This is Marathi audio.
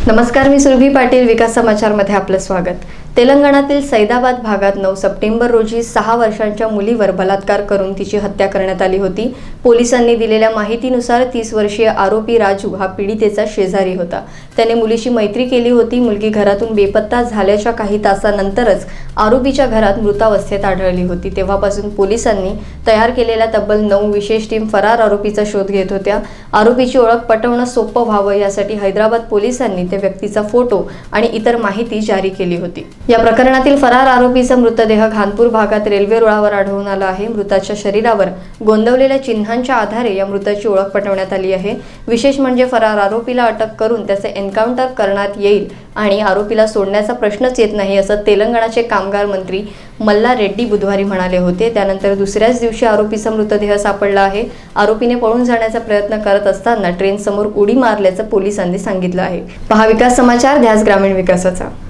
नमस्कार, मी सुरभी पाटील. विकास समाचार मध्ये आपलं स्वागत. तेलंगणातील सैदाबाद भागात 9 सप्टेंबर रोजी 6 वर्षांच्या मुलीवर बलात्कार करून तिची हत्या करण्यात आली होती. पोलिसांनी दिलेल्या माहितीनुसार 30 वर्षीय आरोपी राजू हा पीडितेचा शेजारी होता. त्याने मुलीशी मैत्री केली होती. मुलगी घरातून बेपत्ता झाल्याच्या काही तासानंतरच आरोपीच्या घरात मृतावस्थेत आढळली होती. तेव्हापासून पोलिसांनी तयार केलेल्या तब्बल 9 विशेष टीम फरार आरोपीचा शोध घेत होत्या. आरोपीची ओळख पटवणं सोपं व्हावं यासाठी हैदराबाद पोलिसांनी त्या व्यक्तीचा फोटो आणि इतर माहिती जारी केली होती. या प्रकरणातील फरार आरोपीचा मृतदेह खानपूर भागात रेल्वे रुळावर आढळून आला आहे. मृताच्या शरीरावर गोंदवलेल्या चिन्हांच्या आधारे या मृताची ओळख पटवण्यात आली आहे. विशेष म्हणजे फरार आरोपीला अटक करून त्याचे एन्काउंटर करण्यात येईल आणि आरोपीला सोडण्याचा प्रश्नच येत नाही असं तेलंगणाचे कामगार मंत्री मल्ला रेड्डी बुधवारी म्हणाले होते. त्यानंतर दुसऱ्याच दिवशी आरोपीचा मृतदेह सापडला आहे. आरोपीने पळून जाण्याचा प्रयत्न करत असताना ट्रेन समोर उडी मारल्याचं पोलिसांनी सांगितलं आहे. पहा विकास समाचार, ध्यास ग्रामीण विकासाचा.